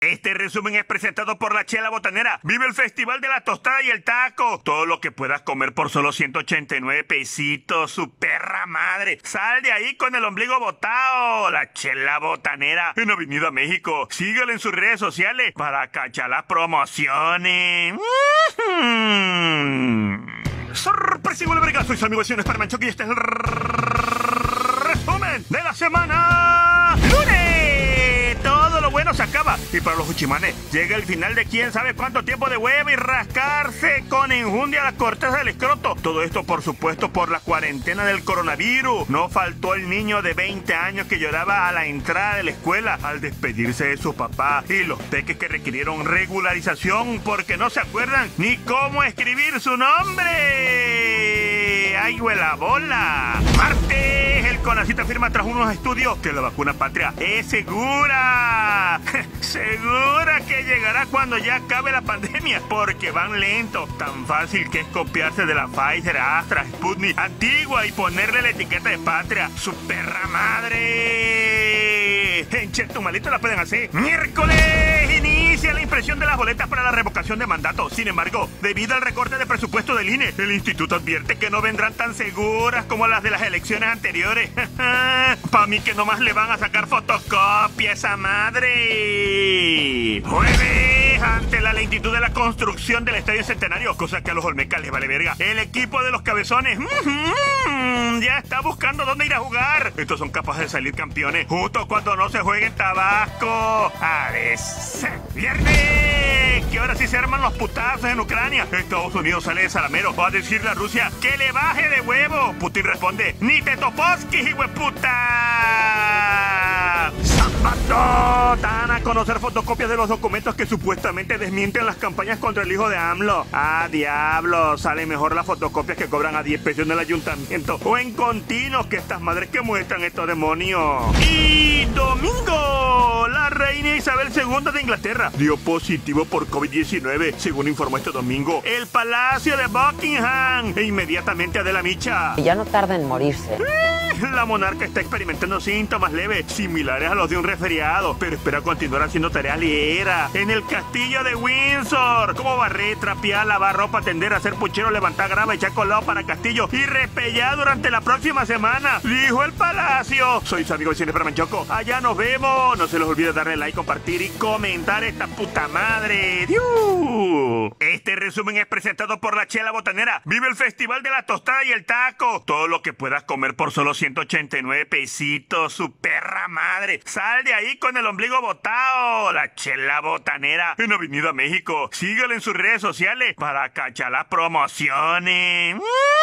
Este resumen es presentado por La Chela Botanera. Vive el Festival de la Tostada y el Taco. Todo lo que puedas comer por solo 189 pesitos. Su perra madre. Sal de ahí con el ombligo botado. La Chela Botanera en Avenida México. Síguelo en sus redes sociales para cachar las promociones. Sorpresivo el verga. Soy su amigo Siones Parmanchoque y este es el resumen de la semana. ¡Lunes! Todo lo bueno se acaba. Y para los uchimanes llega el final de quién sabe cuánto tiempo de hueva y rascarse con enjundia la corteza del escroto. Todo esto, por supuesto, por la cuarentena del coronavirus. No faltó el niño de 20 años que lloraba a la entrada de la escuela al despedirse de su papá. Y los peques que requirieron regularización porque no se acuerdan ni cómo escribir su nombre. ¡Ay, huela bola! Martes, el CONACYT afirma tras unos estudios que la vacuna patria es segura. Segura que llegará cuando ya acabe la pandemia, porque van lentos. Tan fácil que es copiarse de la Pfizer, Astra, Sputnik antigua y ponerle la etiqueta de patria. ¡Su perra madre! En Chetumalito la pueden hacer. Miércoles inicia la impresión de las boletas para la revocación de mandato. Sin embargo, debido al recorte de presupuesto del INE, el instituto advierte que no vendrán tan seguras como las de las elecciones anteriores. Pa' mí que nomás le van a sacar fotocopia a esa madre. Jueves, ante la lentitud de la construcción del Estadio Centenario, cosa que a los olmecas les vale verga, el equipo de los cabezones ya está buscando dónde ir a jugar. Estos son capaces de salir campeones justo cuando no se juegue en Tabasco. A veces. Viernes, que ahora sí se arman los putazos en Ucrania. Estados Unidos sale de Salamero. Va a decirle a Rusia que le baje de huevo. Putin responde: ni te toposkis, hijueputa. Sábado, dan a conocer fotocopias de los documentos que supuestamente desmienten las campañas contra el hijo de AMLO. Ah, diablo, sale mejor las fotocopias que cobran a 10 pesos en el ayuntamiento o en continuos que estas madres que muestran estos demonios. Y domingo, la reina Isabel II de Inglaterra dio positivo por COVID-19, según informó este domingo el Palacio de Buckingham. E inmediatamente Adela Micha. Y ya no tarda en morirse. La monarca está experimentando síntomas leves, similares a los de un resfriado, pero espera continuar haciendo tareas ligeras en el castillo de Windsor, como barrer, trapear, lavar ropa, tender, hacer puchero, levantar grava, echar colado para castillo y repellar durante la próxima semana, dijo el palacio. Soy su amigo Siones Parmanchoque. Allá nos vemos. No se les olvide darle like, compartir y comentar esta puta madre. ¡Dios! Este resumen es presentado por La Chela Botanera. Vive el Festival de la Tostada y el Taco. Todo lo que puedas comer por solo 189 pesitos. Su perra madre. Sal de ahí con el ombligo botado. La Chela Botanera en Avenida México. Síguelo en sus redes sociales para cachar las promociones.